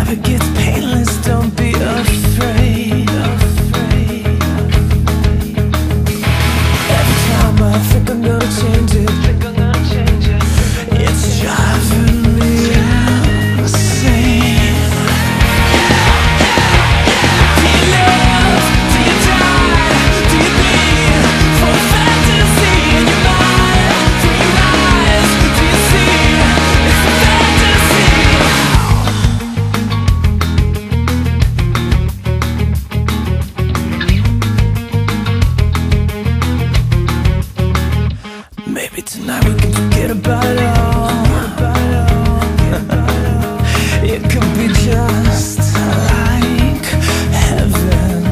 it gets painless, don't be afraid. Every time I think I'm gonna change it, it's driving me insane. Do you live? Do you die? Do you bleed for a fantasy in your mind? Through your eyes, do you see? It's a fantasy. Maybe tonight we can forget about it all. It could be just like heaven.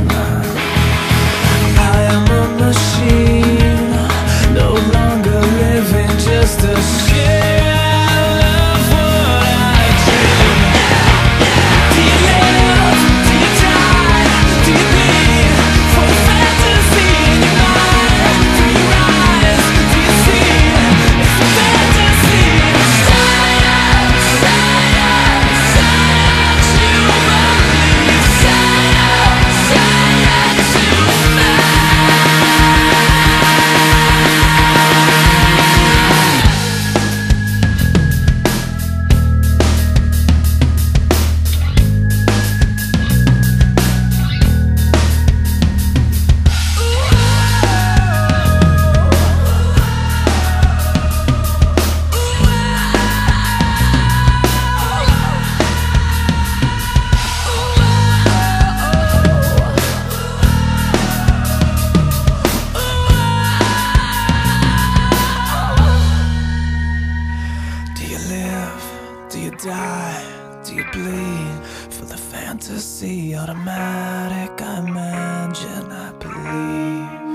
I am a machine, no longer living, just a shell of what I dream. Do you live? Do you die? Do you bleed for a fantasy in your mind? Through your eyes, do you see? It's a fantasy. Science, science, science, you believe. Science, science, you Do you live? Do you die? Do you bleed for the fantasy? Automatic, I imagine, I believe.